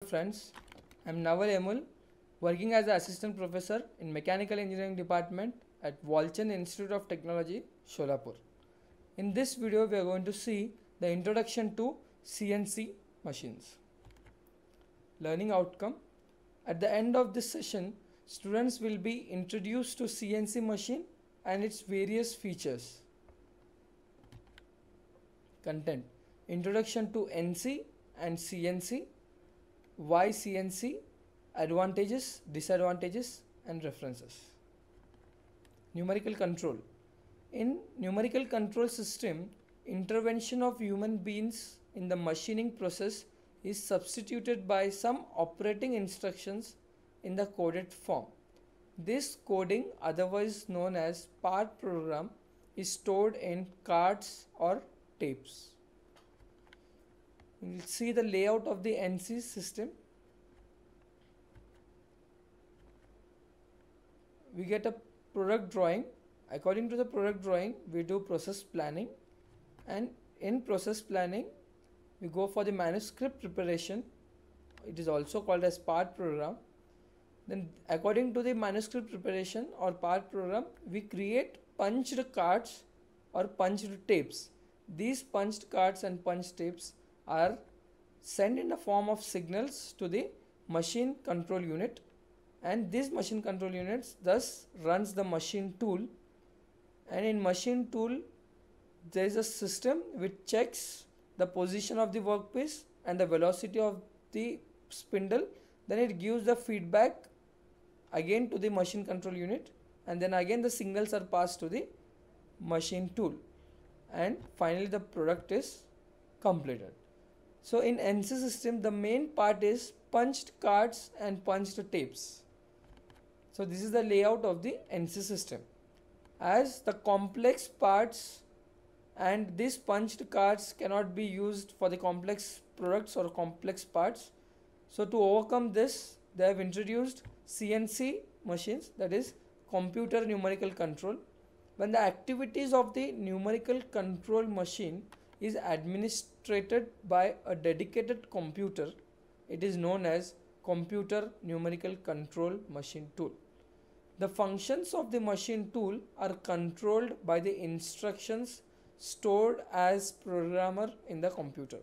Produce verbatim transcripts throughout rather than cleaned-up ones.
friends, I am Naval L Yemul, working as an assistant professor in Mechanical Engineering Department at Walchand Institute of Technology, Sholapur. In this video, we are going to see the introduction to C N C machines. Learning outcome. At the end of this session, students will be introduced to C N C machine and its various features. Content. Introduction to N C and C N C, why C N C, advantages, disadvantages and references. Numerical control. In numerical control system, intervention of human beings in the machining process is substituted by some operating instructions in the coded form. This coding, otherwise known as part program, is stored in cards or tapes. We will see the layout of the N C system. We get a product drawing. According to the product drawing, we do process planning, and in process planning we go for the manuscript preparation. It is also called as part program. Then according to the manuscript preparation or part program, we create punched cards or punched tapes. These punched cards and punched tapes are sent in the form of signals to the machine control unit, and this machine control units thus runs the machine tool, and in machine tool there is a system which checks the position of the workpiece and the velocity of the spindle. Then it gives the feedback again to the machine control unit, and then again the signals are passed to the machine tool, and finally the product is completed. So in N C system, the main part is punched cards and punched tapes. So this is the layout of the N C system. As the complex parts and these punched cards cannot be used for the complex products or complex parts, so to overcome this, they have introduced C N C machines, that is computer numerical control. When the activities of the numerical control machine is administrated by a dedicated computer, it is known as computer numerical control machine tool. The functions of the machine tool are controlled by the instructions stored as programmer in the computer.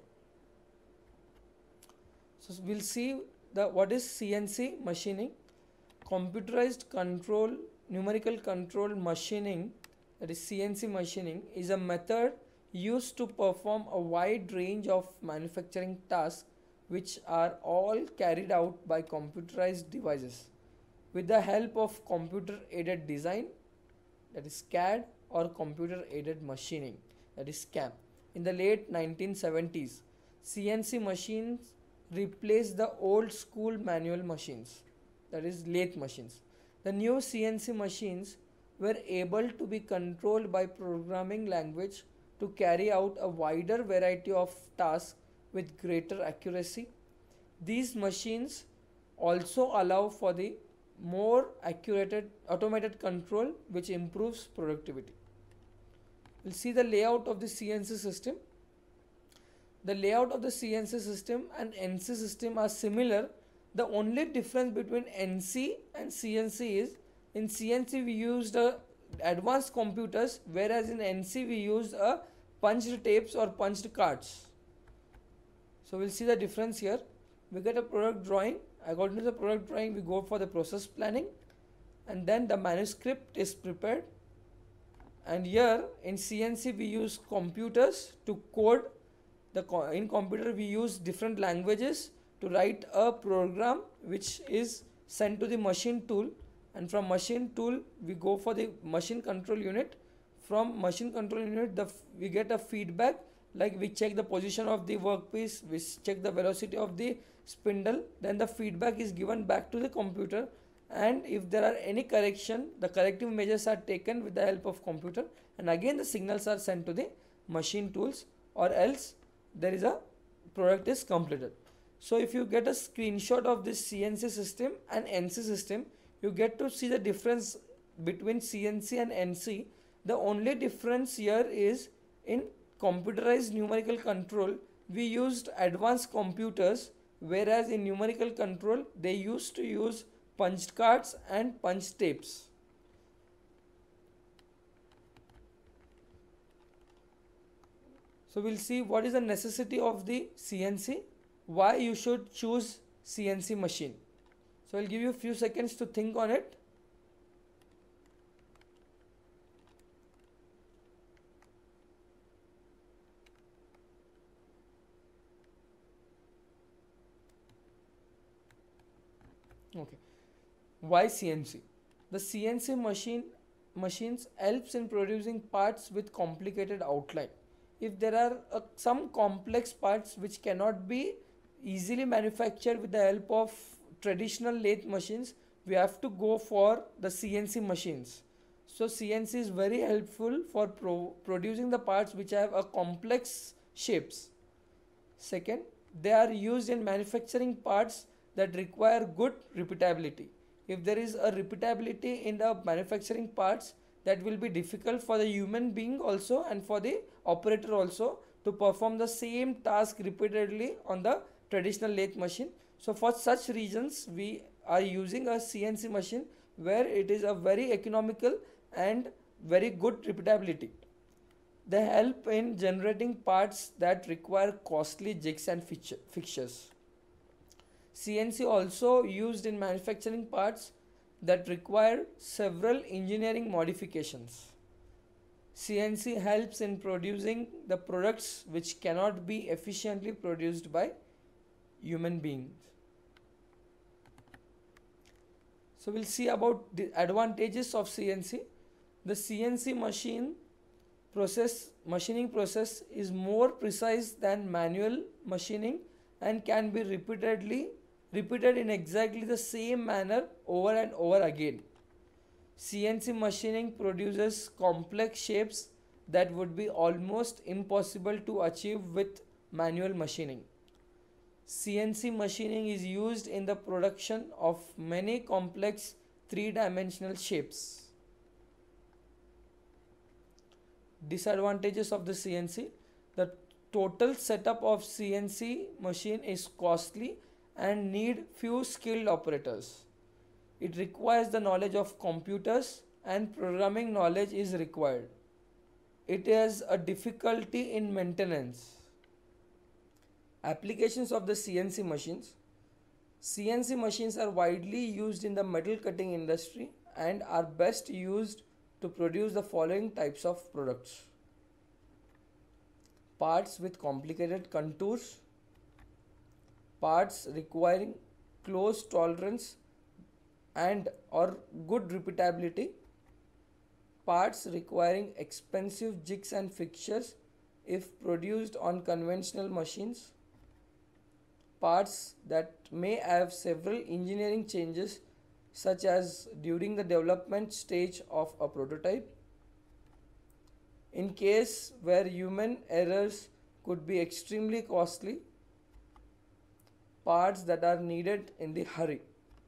So we'll see the what is C N C machining. Computerized control numerical control machining, that is C N C machining, is a method used to perform a wide range of manufacturing tasks which are all carried out by computerized devices with the help of computer aided design, that is C A D, or computer aided machining, that is C A M. In the late nineteen seventies, C N C machines replaced the old school manual machines, that is lathe machines. The new C N C machines were able to be controlled by programming language to carry out a wider variety of tasks with greater accuracy. These machines also allow for the more accurate automated control which improves productivity. We'll see the layout of the C N C system. The layout of the C N C system and N C system are similar. The only difference between N C and C N C is, in C N C we used a advanced computers, whereas in N C we use a punched tapes or punched cards. So we'll see the difference here. We get a product drawing. According to the product drawing, we go for the process planning, and then the manuscript is prepared. And here in C N C we use computers to code. The co in computer we use different languages to write a program which is sent to the machine tool, and from machine tool we go for the machine control unit. From machine control unit the we get a feedback, like we check the position of the workpiece, we check the velocity of the spindle, then the feedback is given back to the computer, and if there are any correction, the corrective measures are taken with the help of computer, and again the signals are sent to the machine tools, or else there is a product is completed. So if you get a screenshot of this C N C system and N C system, you get to see the difference between C N C and N C. The only difference here is in computerized numerical control, we used advanced computers whereas in numerical control they used to use punched cards and punch tapes. So we'll see what is the necessity of the C N C, why you should choose C N C machine. So I'll give you a few seconds to think on it. Okay, why C N C? The C N C machine machines helps in producing parts with complicated outline. If there are uh, some complex parts which cannot be easily manufactured with the help of traditional lathe machines, we have to go for the C N C machines. So C N C is very helpful for pro producing the parts which have a complex shapes. Second, they are used in manufacturing parts that require good repeatability. If there is a repeatability in the manufacturing parts, that will be difficult for the human being also and for the operator also to perform the same task repeatedly on the traditional lathe machine. So for such reasons we are using a C N C machine where it is a very economical and very good repeatability. They help in generating parts that require costly jigs and fixtures. C N C also used in manufacturing parts that require several engineering modifications. C N C helps in producing the products which cannot be efficiently produced by human beings. So we'll see about the advantages of C N C. The C N C machine process machining process is more precise than manual machining and can be repeatedly repeated in exactly the same manner over and over again. C N C machining produces complex shapes that would be almost impossible to achieve with manual machining. C N C machining is used in the production of many complex three-dimensional shapes. Disadvantages of the C N C: the total setup of C N C machine is costly and need few skilled operators. It requires the knowledge of computers and programming knowledge is required. It has a difficulty in maintenance. Applications of the C N C machines: C N C machines are widely used in the metal cutting industry and are best used to produce the following types of products: parts with complicated contours, parts requiring close tolerance and or good repeatability, parts requiring expensive jigs and fixtures if produced on conventional machines, parts that may have several engineering changes such as during the development stage of a prototype, in case where human errors could be extremely costly, parts that are needed in the hurry,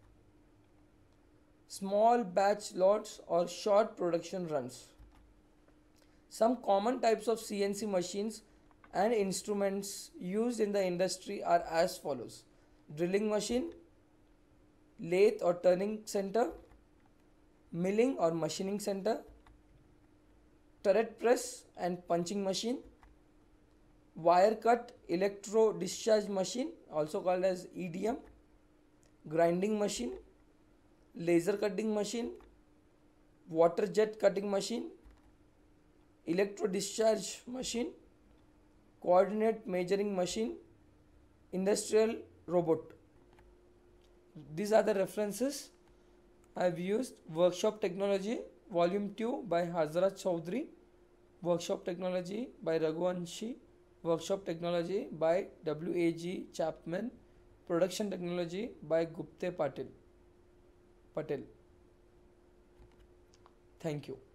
small batch lots or short production runs. Some common types of C N C machines and instruments used in the industry are as follows: drilling machine, lathe or turning center, milling or machining center, turret press and punching machine, wire cut electro discharge machine also called as E D M, grinding machine, laser cutting machine, water jet cutting machine, electro discharge machine, coordinate measuring machine, industrial robot. These are the references I have used: Workshop Technology Volume two by Hazrat Chaudhary, Workshop Technology by Raghuvanshi, Workshop Technology by W A G Chapman, Production Technology by Gupte Patil. Patel. Thank you.